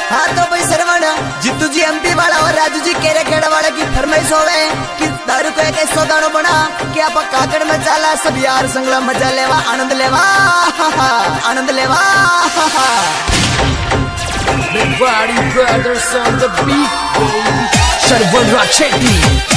हाँ तो भाई श्रवण, जितू जी एमपी वाला और राजू जी केरे खेड़ा वाले की फरमाइश होवे कि दारू को एक ऐसा गाना बना कि आप काकड़ में चाला सब यार संगला मजा लेवा आनंद लेवा आनंद लेवा। Everybody brothers on the beat, baby. Shut up, Rock Chetty.